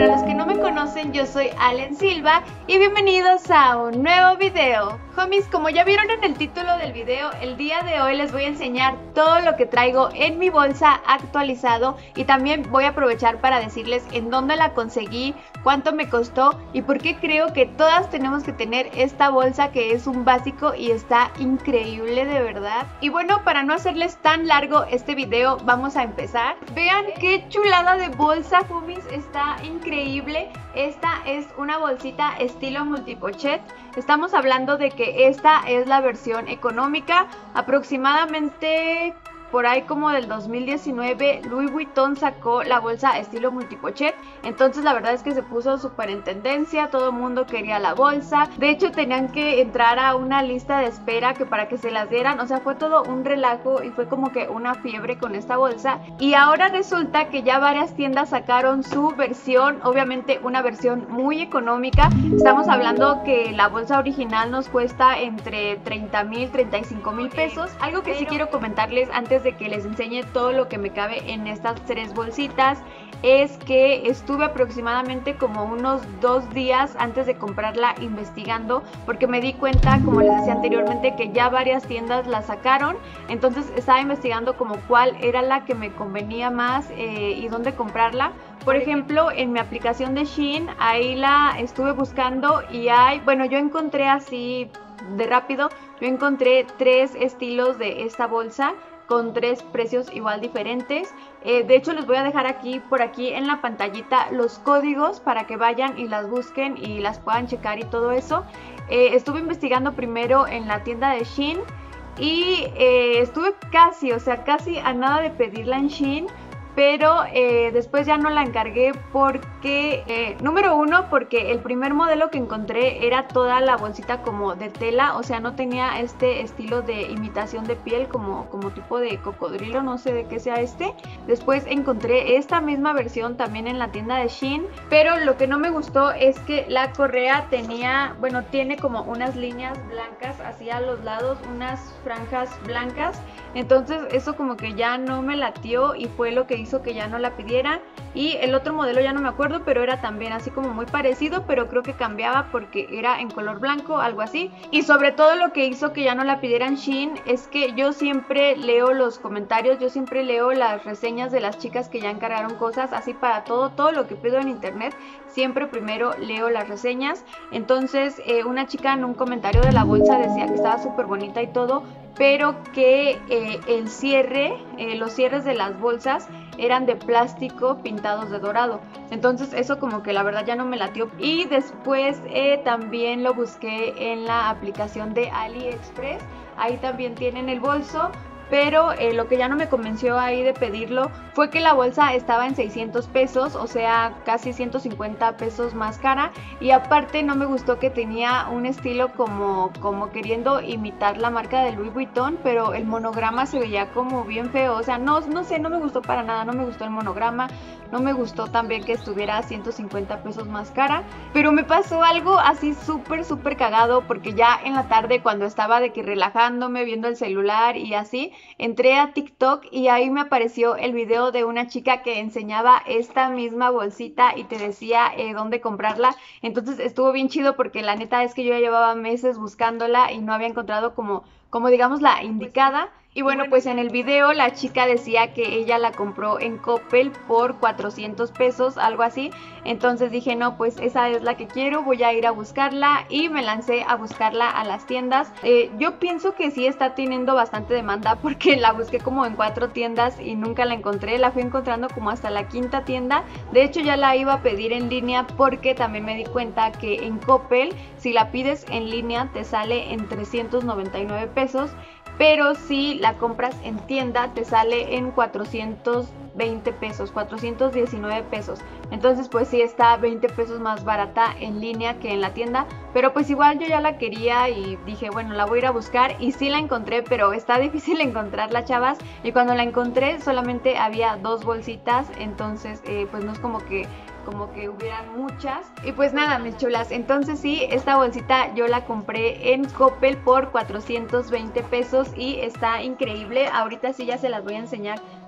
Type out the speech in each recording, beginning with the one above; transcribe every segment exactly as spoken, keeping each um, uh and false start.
para los que no me conocen, yo soy Allen Silva y bienvenidos a un nuevo video. Homies, como ya vieron en el título del video, el día de hoy les voy a enseñar todo lo que traigo en mi bolsa actualizado y también voy a aprovechar para decirles en dónde la conseguí, cuánto me costó y por qué creo que todas tenemos que tener esta bolsa, que es un básico y está increíble de verdad. Y bueno, para no hacerles tan largo este video, vamos a empezar. Vean qué chulada de bolsa, homies, está increíble. Esta es una bolsita estilo multipochet. Estamos hablando de que esta es la versión económica, aproximadamente por ahí como del dos mil diecinueve Louis Vuitton sacó la bolsa estilo multipochet, entonces la verdad es que se puso súper en tendencia, todo el mundo quería la bolsa, de hecho tenían que entrar a una lista de espera que para que se las dieran, o sea fue todo un relajo y fue como que una fiebre con esta bolsa. Y ahora resulta que ya varias tiendas sacaron su versión, obviamente una versión muy económica. Estamos hablando que la bolsa original nos cuesta entre treinta mil, treinta y cinco mil pesos. Algo que sí quiero comentarles antes de que les enseñe todo lo que me cabe en estas tres bolsitas es que estuve aproximadamente como unos dos días antes de comprarla investigando, porque me di cuenta, como les decía anteriormente, que ya varias tiendas la sacaron. Entonces estaba investigando como cuál era la que me convenía más eh, y dónde comprarla. Por ejemplo, en mi aplicación de Shein, ahí la estuve buscando y hay, bueno, yo encontré así de rápido, yo encontré tres estilos de esta bolsa con tres precios igual diferentes. Eh, de hecho les voy a dejar aquí por aquí en la pantallita los códigos para que vayan y las busquen y las puedan checar y todo eso. Eh, estuve investigando primero en la tienda de Shein y eh, estuve casi, o sea casi a nada de pedirla en Shein, pero eh, después ya no la encargué porque, eh, número uno, porque el primer modelo que encontré era toda la bolsita como de tela, o sea no tenía este estilo de imitación de piel como, como tipo de cocodrilo, no sé de qué sea este. Después encontré esta misma versión también en la tienda de Shein, pero lo que no me gustó es que la correa tenía, bueno, tiene como unas líneas blancas hacia los lados, unas franjas blancas, entonces eso como que ya no me latió y fue lo que hizo que ya no la pidiera. Y el otro modelo ya no me acuerdo, pero era también así como muy parecido, pero creo que cambiaba porque era en color blanco, algo así. Y sobre todo lo que hizo que ya no la pidieran Shein es que yo siempre leo los comentarios, yo siempre leo las reseñas de las chicas que ya encargaron cosas, así para todo, todo lo que pido en internet, siempre primero leo las reseñas. Entonces eh, una chica en un comentario de la bolsa decía que estaba súper bonita y todo, pero que eh, el cierre, eh, los cierres de las bolsas eran de plástico pintados de dorado. Entonces eso como que la verdad ya no me latió. Y después eh, también lo busqué en la aplicación de AliExpress, ahí también tienen el bolso. Pero eh, lo que ya no me convenció ahí de pedirlo fue que la bolsa estaba en seiscientos pesos, o sea casi ciento cincuenta pesos más cara. Y aparte no me gustó que tenía un estilo como, como queriendo imitar la marca de Louis Vuitton, pero el monograma se veía como bien feo. O sea, no, no sé, no me gustó para nada, no me gustó el monograma. No me gustó también que estuviera a ciento cincuenta pesos más cara. Pero me pasó algo así súper súper cagado, porque ya en la tarde cuando estaba de que relajándome viendo el celular y así, entré a TikTok y ahí me apareció el video de una chica que enseñaba esta misma bolsita y te decía eh, dónde comprarla. Entonces estuvo bien chido porque la neta es que yo ya llevaba meses buscándola y no había encontrado como, como digamos la indicada. Y bueno, pues en el video la chica decía que ella la compró en Coppel por cuatrocientos pesos, algo así. Entonces dije, no, pues esa es la que quiero, voy a ir a buscarla y me lancé a buscarla a las tiendas. Eh, yo pienso que sí está teniendo bastante demanda porque la busqué como en cuatro tiendas y nunca la encontré. La fui encontrando como hasta la quinta tienda. De hecho ya la iba a pedir en línea porque también me di cuenta que en Coppel si la pides en línea te sale en trescientos noventa y nueve pesos. Pero si la compras en tienda te sale en cuatrocientos veinte pesos, cuatrocientos diecinueve pesos. Entonces pues sí está veinte pesos más barata en línea que en la tienda. Pero pues igual yo ya la quería y dije, bueno, la voy a ir a buscar. Y sí la encontré, pero está difícil encontrarla, chavas. Y cuando la encontré solamente había dos bolsitas. Entonces eh, pues no es como que como que hubieran muchas. Y pues nada, mis chulas, entonces sí, esta bolsita yo la compré en Coppel por cuatrocientos veinte pesos y está increíble. Ahorita sí ya se las voy a enseñar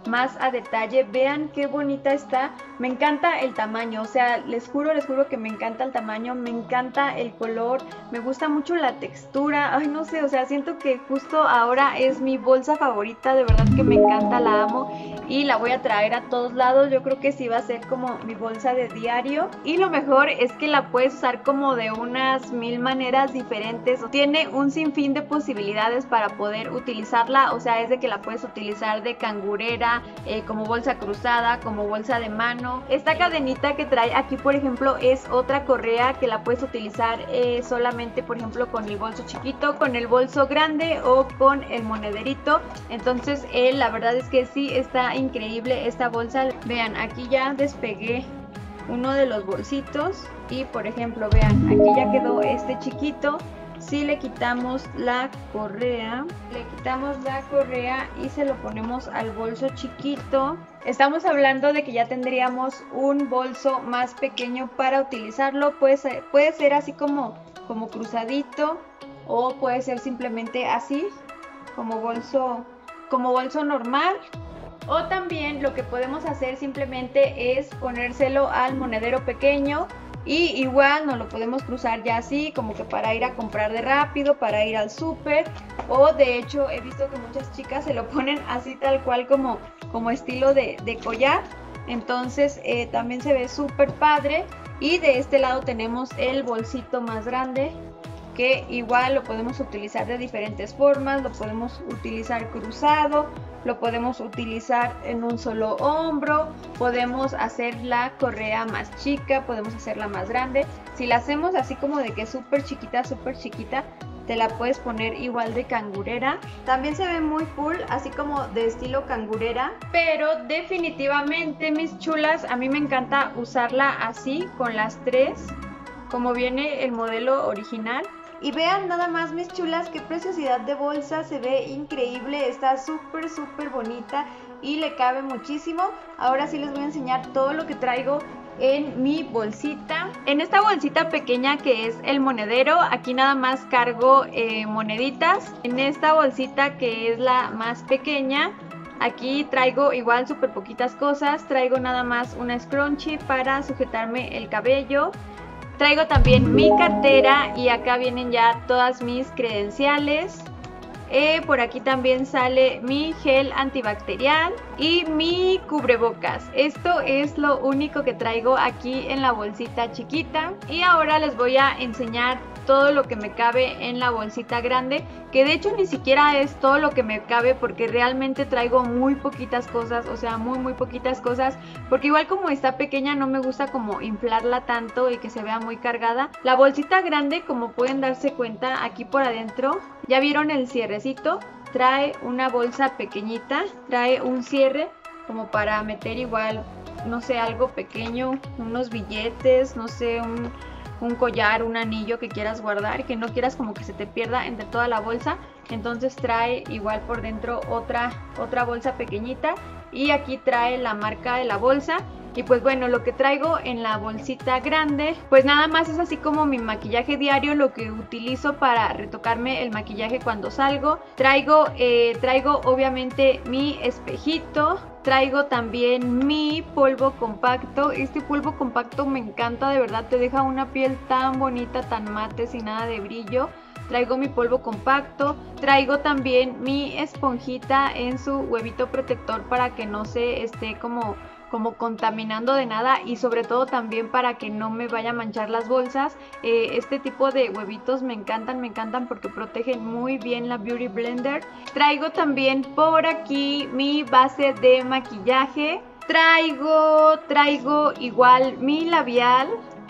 más a detalle. Vean qué bonita está. Me encanta el tamaño, o sea, les juro, les juro que me encanta el tamaño, me encanta el color, me gusta mucho la textura. Ay, no sé, o sea, siento que justo ahora es mi bolsa favorita, de verdad que me encanta, la amo y la voy a traer a todos lados. Yo creo que sí va a ser como mi bolsa de diario, y lo mejor es que la puedes usar como de unas mil maneras diferentes. Tiene un sinfín de posibilidades para poder utilizarla, o sea, es de que la puedes utilizar de cangurera, eh, como bolsa cruzada, como bolsa de mano. Esta cadenita que trae aquí, por ejemplo, es otra correa que la puedes utilizar eh, solamente, por ejemplo, con el bolso chiquito, con el bolso grande o con el monederito. Entonces eh, la verdad es que sí está increíble esta bolsa. Vean, aquí ya despegué uno de los bolsitos y, por ejemplo, vean, aquí ya quedó este chiquito. Si le quitamos la correa, le quitamos la correa y se lo ponemos al bolso chiquito, estamos hablando de que ya tendríamos un bolso más pequeño para utilizarlo. Puede ser, puede ser así como, como cruzadito, o puede ser simplemente así, como bolso, como bolso normal. O también lo que podemos hacer simplemente es ponérselo al monedero pequeño, y igual nos lo podemos cruzar ya así, como que para ir a comprar de rápido, para ir al súper. O de hecho he visto que muchas chicas se lo ponen así tal cual como, como estilo de, de collar. Entonces eh, también se ve súper padre. Y de este lado tenemos el bolsito más grande, que igual lo podemos utilizar de diferentes formas. Lo podemos utilizar cruzado, lo podemos utilizar en un solo hombro, podemos hacer la correa más chica, podemos hacerla más grande. Si la hacemos así como de que es súper chiquita, súper chiquita, te la puedes poner igual de cangurera. También se ve muy cool, así como de estilo cangurera. Pero definitivamente, mis chulas, a mí me encanta usarla así, con las tres, como viene el modelo original. Y vean nada más, mis chulas, qué preciosidad de bolsa, se ve increíble, está súper súper bonita y le cabe muchísimo. Ahora sí les voy a enseñar todo lo que traigo en mi bolsita. En esta bolsita pequeña que es el monedero, aquí nada más cargo eh, moneditas. En esta bolsita que es la más pequeña, aquí traigo igual súper poquitas cosas. Traigo nada más una scrunchie para sujetarme el cabello. Traigo también mi cartera y acá vienen ya todas mis credenciales. Eh, por aquí también sale mi gel antibacterial y mi cubrebocas. Esto es lo único que traigo aquí en la bolsita chiquita. Y ahora les voy a enseñar todo lo que me cabe en la bolsita grande, que de hecho ni siquiera es todo lo que me cabe, porque realmente traigo muy poquitas cosas, o sea, muy muy poquitas cosas, porque igual como está pequeña no me gusta como inflarla tanto y que se vea muy cargada. La bolsita grande, como pueden darse cuenta, aquí por adentro, ya vieron el cierrecito, trae una bolsa pequeñita, trae un cierre como para meter igual, no sé, algo pequeño, unos billetes, no sé, un... un collar, un anillo que quieras guardar, que no quieras como que se te pierda entre toda la bolsa. Entonces trae igual por dentro otra, otra bolsa pequeñita, y aquí trae la marca de la bolsa. Y pues bueno, lo que traigo en la bolsita grande, pues nada más es así como mi maquillaje diario, lo que utilizo para retocarme el maquillaje cuando salgo. Traigo, eh, traigo obviamente mi espejito. Traigo también mi polvo compacto. Este polvo compacto me encanta, de verdad, te deja una piel tan bonita, tan mate, sin nada de brillo. Traigo mi polvo compacto. Traigo también mi esponjita en su huevito protector para que no se esté como... como contaminando de nada, y sobre todo también para que no me vaya a manchar las bolsas. Eh, este tipo de huevitos me encantan, me encantan porque protegen muy bien la Beauty Blender. Traigo también por aquí mi base de maquillaje. Traigo, traigo igual mi labial.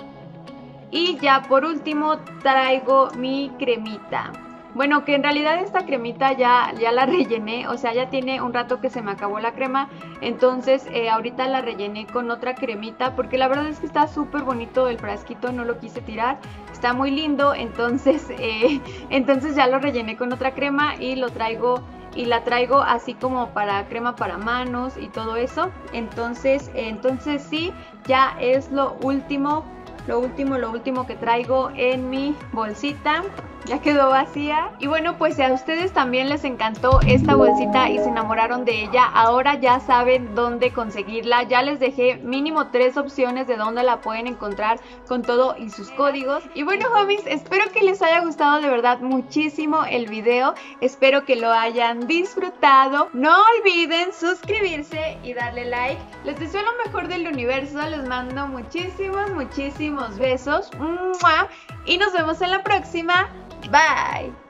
Y ya por último traigo mi cremita. Bueno, que en realidad esta cremita ya, ya la rellené, o sea, ya tiene un rato que se me acabó la crema. Entonces eh, ahorita la rellené con otra cremita, porque la verdad es que está súper bonito el frasquito, no lo quise tirar, está muy lindo. Entonces, eh, entonces ya lo rellené con otra crema y lo traigo... y la traigo así como para crema para manos y todo eso. Entonces, eh, entonces sí, ya es lo último lo último, lo último que traigo en mi bolsita. Ya quedó vacía. Y bueno, pues si a ustedes también les encantó esta bolsita y se enamoraron de ella, ahora ya saben dónde conseguirla. Ya les dejé mínimo tres opciones de dónde la pueden encontrar con todo y sus códigos. Y bueno, homies, espero que les haya gustado de verdad muchísimo el video. Espero que lo hayan disfrutado. No olviden suscribirse y darle like. Les deseo lo mejor del universo. Les mando muchísimos, muchísimos besos. ¡Mua! Y nos vemos en la próxima. Bye.